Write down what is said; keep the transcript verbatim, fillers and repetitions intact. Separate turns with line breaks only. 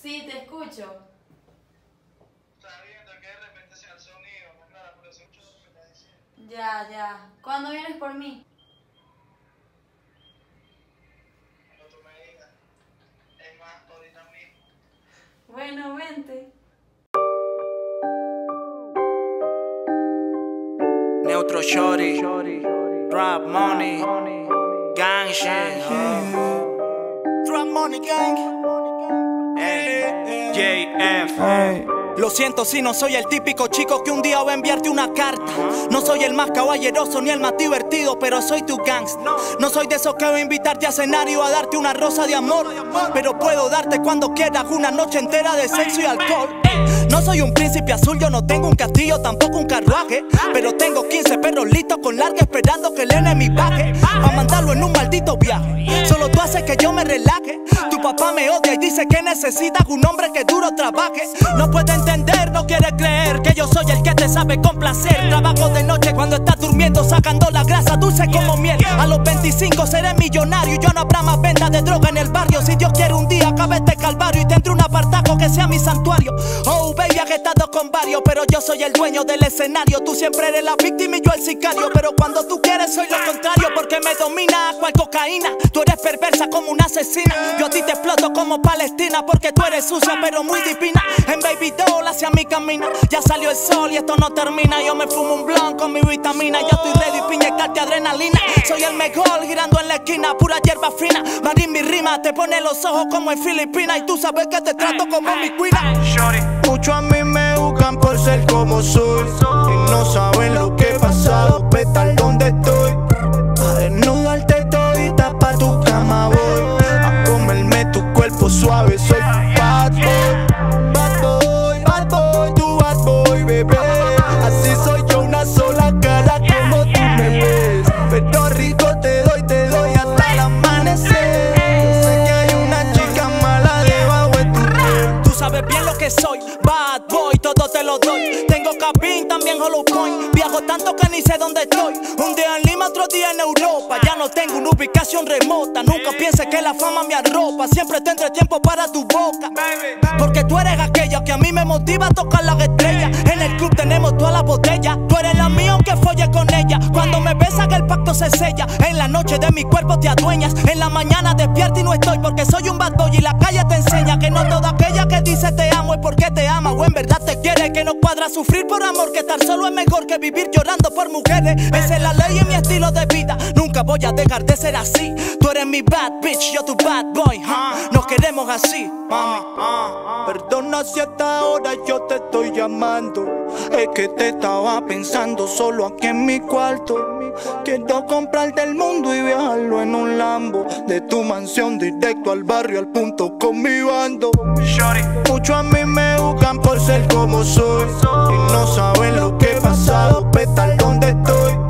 Sí, te escucho.
Está viendo que de repente sea el sonido, no claro, pero se escucha lo que está diciendo.
Ya, ya. ¿Cuándo vienes por mí?
Cuando tú me digas, es más, ahorita mismo.
Bueno, vente.
Neutro Shorty, Drop Money, Gang Shit, oh. Drop Money Gang, hey, J F. Lo siento si no soy el típico chico que un día va a enviarte una carta. No soy el más caballeroso ni el más divertido, pero soy tu gangsta. No soy de esos que va a invitarte a cenar y va a darte una rosa de amor, pero puedo darte cuando quieras una noche entera de sexo y alcohol. No soy un príncipe azul, yo no tengo un castillo, tampoco un carruaje, pero tengo quince perros listos con larga esperando que el enemigo baje pa' mandarlo en un maldito viaje. Solo tú haces que yo me relaje. Tu papá me odia y dice que necesitas un hombre que duro trabaje. No puede entender, no quiere creer que yo soy el que te sabe complacer. Trabajo de noche cuando estás durmiendo, sacando la grasa dulce como miel. A los veinticinco seré millonario y ya no habrá más venta de droga en el barrio. Si Dios quiere un día acabe este calvario y tendré un apartajo que sea mi santuario. Oh baby, he estado con varios, pero yo soy el dueño del escenario. Tú siempre eres la víctima y yo el sicario, pero cuando tú quieres soy lo contrario, porque me domina cual cocaína. Tú eres perversa como una asesina, yo a ti te exploto como Palestina, porque tú eres sucia pero muy divina. En Baby Doll hacia mi camina, ya salió el sol y esto no termina. Yo me fumo un blunt con mi vitamina, ya estoy ready para inyectarte adrenalina. Soy el mejor girando en la esquina, pura hierba fina. Marín mi rima te pone los ojos como en Filipinas, y tú sabes que te trato como mi cuina.
Muchos a mí me buscan por ser como soy y no saben lo que he pasado, petar donde estoy. A desnudarte todita pa' tu cama voy, a comerme tu cuerpo suave, soy bad boy. Bad boy, bad boy, tu bad boy, bebé. Así soy yo, una sola cara como tú me ves. Pero rico te doy, te doy hasta el amanecer. Yo sé que hay una chica mala debajo de tu piel.
Tú sabes bien lo que soy, bad boy, todo te lo doy. Tengo cabin, también hollow point. Viajo tanto que ni sé dónde estoy. Un día en Lima, otro día en Europa. Ya no tengo una ubicación remota. Nunca pienses que la fama me arropa. Siempre tendré tiempo para tu boca, porque tú eres aquella que a mí me motiva a tocar las estrellas. En el club tenemos todas las botellas. Tú eres la mía aunque folle con ella. Cuando me besas que el pacto se sella. En la noche de mi cuerpo te adueñas. En la mañana despierta y no estoy, porque soy un bad boy y la calle te enseña que no toda aquella que dice te amo es porque te ama o en verdad te quiere. Que no cuadra sufrir por amor, que estar solo es mejor que vivir llorando por mujeres. Esa es la ley y mi estilo de vida. Nunca voy a dejar de ser así. Tú eres mi bad bitch, yo tu bad boy, huh? Nos queremos así, mami.
Perdona si hasta ahora yo te estoy llamando, es que te estaba pensando solo aquí en mi cuarto. Quiero comprarte el mundo y viajarlo en un Lambo, de tu mansión directo al barrio, al punto con mi bando. Muchos a mí me buscan por ser como soy y no saben lo que he pasado, petar donde estoy.